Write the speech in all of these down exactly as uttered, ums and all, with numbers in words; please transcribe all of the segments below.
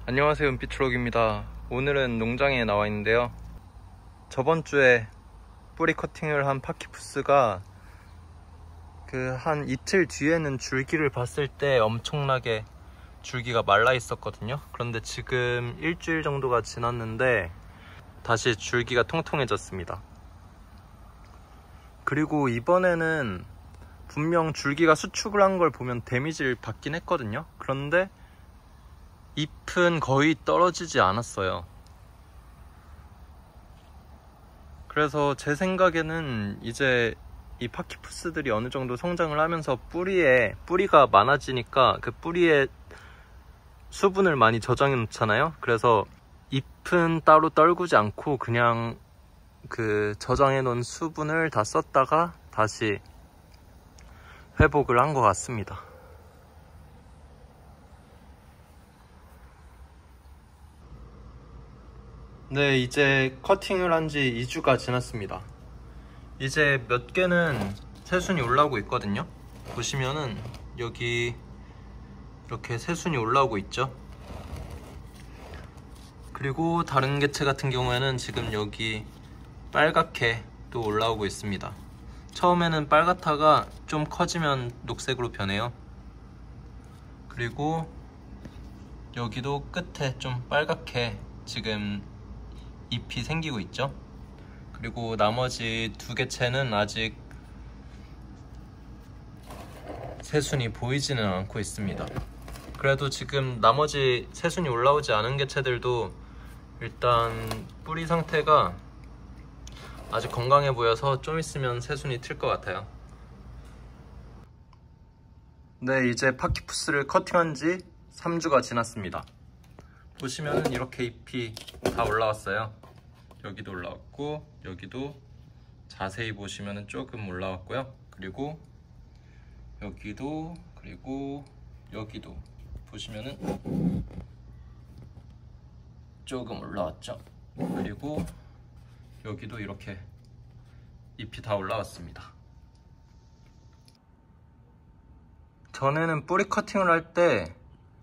안녕하세요, 은빛트럭입니다. 오늘은 농장에 나와 있는데요, 저번 주에 뿌리 커팅을 한 파키푸스가 그 한 이틀 뒤에는 줄기를 봤을 때 엄청나게 줄기가 말라 있었거든요. 그런데 지금 일주일 정도가 지났는데 다시 줄기가 통통해졌습니다. 그리고 이번에는 분명 줄기가 수축을 한 걸 보면 데미지를 받긴 했거든요. 그런데 잎은 거의 떨어지지 않았어요. 그래서 제 생각에는 이제 이 파키푸스들이 어느 정도 성장을 하면서 뿌리에 뿌리가 많아지니까 그 뿌리에 수분을 많이 저장해 놓잖아요. 그래서 잎은 따로 떨구지 않고 그냥 그 저장해 놓은 수분을 다 썼다가 다시 회복을 한 것 같습니다. 네, 이제 커팅을 한 지 이 주가 지났습니다. 이제 몇 개는 새순이 올라오고 있거든요. 보시면은 여기 이렇게 새순이 올라오고 있죠. 그리고 다른 개체 같은 경우에는 지금 여기 빨갛게 또 올라오고 있습니다. 처음에는 빨갛다가 좀 커지면 녹색으로 변해요. 그리고 여기도 끝에 좀 빨갛게 지금 잎이 생기고 있죠. 그리고 나머지 두 개체는 아직 새순이 보이지는 않고 있습니다. 그래도 지금 나머지 새순이 올라오지 않은 개체들도 일단 뿌리 상태가 아직 건강해 보여서 좀 있으면 새순이 틀 것 같아요. 네, 이제 파키푸스를 커팅한 지 삼 주가 지났습니다. 보시면은 이렇게 잎이 다 올라왔어요. 여기도 올라왔고 여기도 자세히 보시면은 조금 올라왔고요. 그리고 여기도, 그리고 여기도 보시면은 조금 올라왔죠. 그리고 여기도 이렇게 잎이 다 올라왔습니다. 전에는 뿌리 커팅을 할 때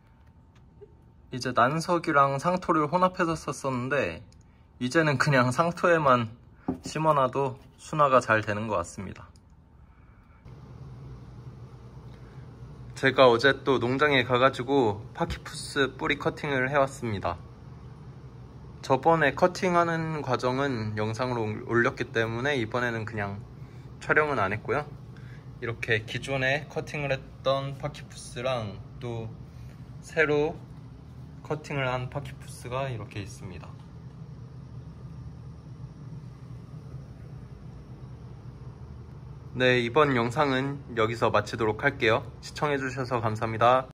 이제 난석이랑 상토를 혼합해서 썼었는데 이제는 그냥 상토에만 심어놔도 순화가 잘 되는 것 같습니다. 제가 어제 또 농장에 가가지고 파키푸스 뿌리 커팅을 해왔습니다. 저번에 커팅하는 과정은 영상으로 올렸기 때문에 이번에는 그냥 촬영은 안 했고요. 이렇게 기존에 커팅을 했던 파키푸스랑 또 새로 커팅을 한 파키푸스가 이렇게 있습니다. 네, 이번 영상은 여기서 마치도록 할게요. 시청해주셔서 감사합니다.